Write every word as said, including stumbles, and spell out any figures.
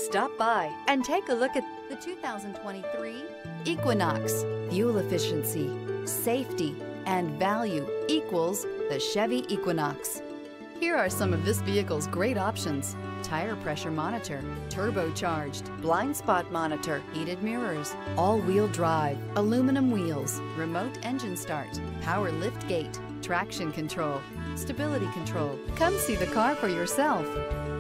Stop by and take a look at the two thousand twenty-three Equinox. Fuel efficiency, safety, and value equals the Chevy Equinox. Here are some of this vehicle's great options: tire pressure monitor, turbocharged, blind spot monitor, heated mirrors, all-wheel drive, aluminum wheels, remote engine start, power lift gate, traction control, stability control. Come see the car for yourself.